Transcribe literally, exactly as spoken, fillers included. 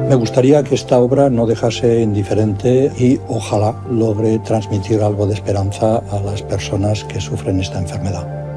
Me gustaría que esta obra no dejase indiferente y ojalá logre transmitir algo de esperanza a las personas que sufren esta enfermedad.